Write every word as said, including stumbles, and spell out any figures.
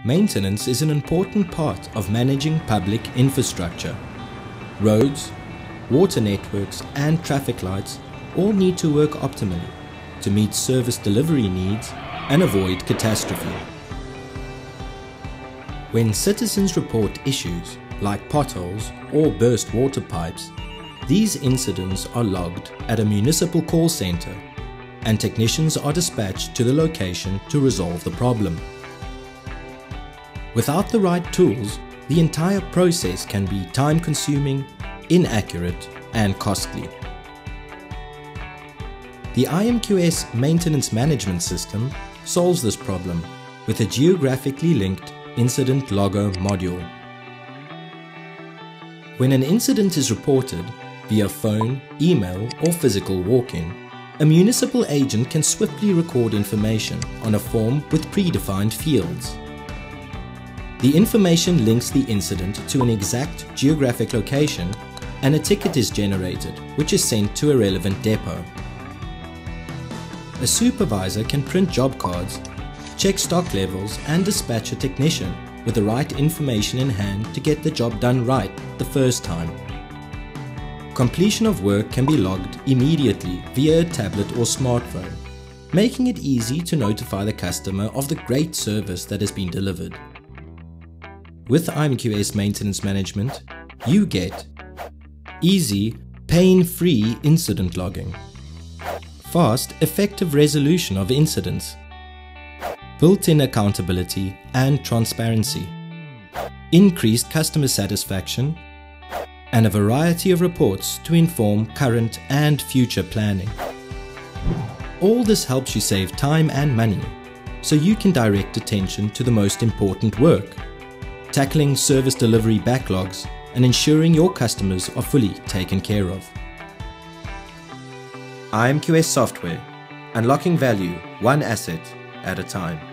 Maintenance is an important part of managing public infrastructure. Roads, water networks and traffic lights all need to work optimally to meet service delivery needs and avoid catastrophe. When citizens report issues like potholes or burst water pipes, these incidents are logged at a municipal call center and technicians are dispatched to the location to resolve the problem. Without the right tools, the entire process can be time-consuming, inaccurate and costly. The I M Q S Maintenance Management System solves this problem with a geographically linked Incident Logger module. When an incident is reported via phone, email or physical walk-in, a municipal agent can swiftly record information on a form with predefined fields. The information links the incident to an exact geographic location and a ticket is generated, which is sent to a relevant depot. A supervisor can print job cards, check stock levels and dispatch a technician with the right information in hand to get the job done right the first time. Completion of work can be logged immediately via a tablet or smartphone, making it easy to notify the customer of the great service that has been delivered. With I M Q S Maintenance Management, you get easy, pain-free incident logging, fast, effective resolution of incidents, built-in accountability and transparency, increased customer satisfaction, and a variety of reports to inform current and future planning. All this helps you save time and money, so you can direct attention to the most important work, tackling service delivery backlogs and ensuring your customers are fully taken care of. I M Q S Software, unlocking value one asset at a time.